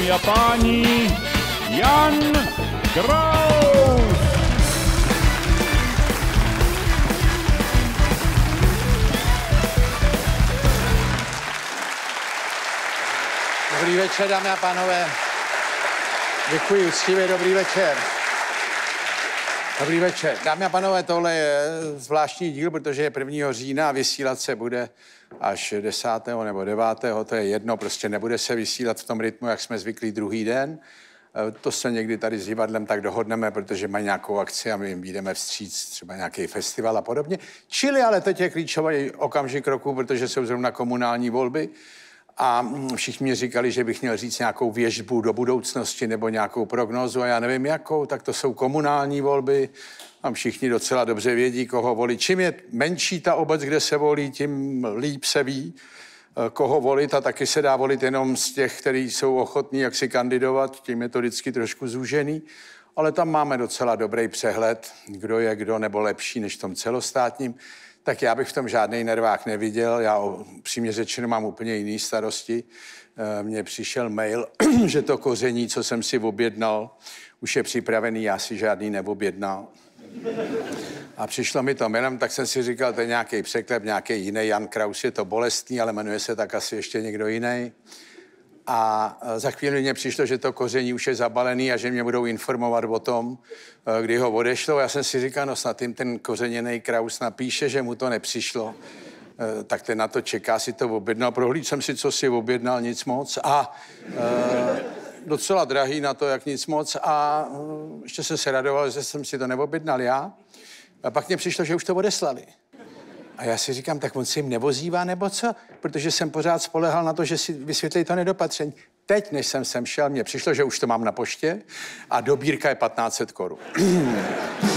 Dámy a páni, Jan Kraus! Dobrý večer, dámy a pánové. Děkuji, úctivě, dobrý večer. Dobrý večer. Dámy a pánové, tohle je zvláštní díl, protože je 1. října a vysílat se bude až 10. nebo 9. To je jedno, prostě nebude se vysílat v tom rytmu, jak jsme zvyklí druhý den. To se někdy tady s divadlem tak dohodneme, protože mají nějakou akci a my jim vyjdeme vstříc, třeba nějaký festival a podobně. Čili ale teď je klíčový okamžik roku, protože jsou zrovna komunální volby. A všichni mi říkali, že bych měl říct nějakou věštbu do budoucnosti nebo nějakou prognózu a já nevím jakou, tak to jsou komunální volby a všichni docela dobře vědí, koho volit. Čím je menší ta obec, kde se volí, tím líp se ví, koho volit a taky se dá volit jenom z těch, kteří jsou ochotní jak si kandidovat, tím je to vždycky trošku zúžený, ale tam máme docela dobrý přehled, kdo je kdo nebo lepší než v tom celostátním. Tak já bych v tom žádnej nervák neviděl, já přímě řečeno mám úplně jiný starosti. Mně přišel mail, že to koření, co jsem si objednal, už je připravený, já si žádný neobjednal. A přišlo mi to mailem, tak jsem si říkal, to je nějaký překlep, nějaký jiný Jan Kraus, je to bolestný, ale jmenuje se tak asi ještě někdo jiný. A za chvíli mě přišlo, že to koření už je zabalený a že mě budou informovat o tom, kdy ho odešlo. Já jsem si říkal, no snad jim ten kořeněný Kraus napíše, že mu to nepřišlo. Tak ten na to čeká, si to objednal. Prohlídl jsem si, co si objednal, nic moc. A docela drahý na to, jak nic moc. A ještě jsem se radoval, že jsem si to neobjednal já. A pak mně přišlo, že už to odeslali. A já si říkám, tak on si jim nevozívá, nebo co? Protože jsem pořád spolehal na to, že si vysvětlí to nedopatření. Teď, než jsem sem šel, mně přišlo, že už to mám na poště a dobírka je 1500 korun.